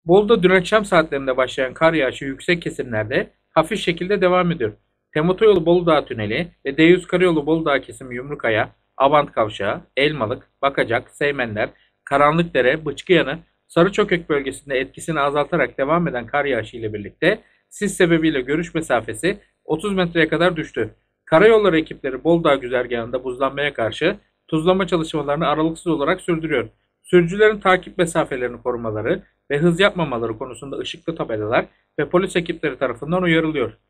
Bolu'da dün akşam saatlerinde başlayan kar yağışı yüksek kesimlerde hafif şekilde devam ediyor. Temotoyolu Bolu Dağı Tüneli ve D100 Karayolu Bolu Dağı kesimi Yumrukaya, Abant Kavşağı, Elmalık, Bakacak, Seymenler, Karanlıkdere, Bıçkıyanı, Sarıçökök bölgesinde etkisini azaltarak devam eden kar yağışı ile birlikte sis sebebiyle görüş mesafesi 30 metreye kadar düştü. Karayolları ekipleri Bolu Dağı güzergahında buzlanmaya karşı tuzlama çalışmalarını aralıksız olarak sürdürüyor. Sürücülerin takip mesafelerini korumaları ve hız yapmamaları konusunda ışıklı tabelalar ve polis ekipleri tarafından uyarılıyor.